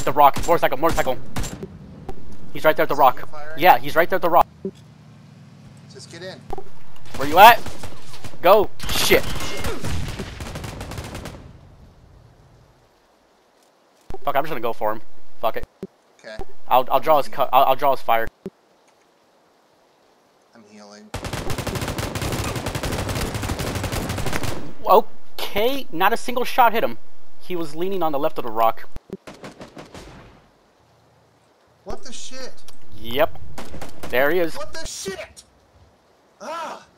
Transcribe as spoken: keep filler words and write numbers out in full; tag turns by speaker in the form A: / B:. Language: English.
A: the rock. Motorcycle, motorcycle. He's right there at the rock. Yeah, he's right there at the rock.
B: Just get in.
A: Where you at? Go. Shit. Fuck, I'm just gonna go for him. Fuck it.
B: Okay.
A: I'll I'll draw his cut. I'll, I'll draw his fire.
B: I'm healing.
A: Okay, not a single shot hit him. He was leaning on the left of the rock.
B: What the shit?
A: Yep. There he is.
B: What the shit? Ah!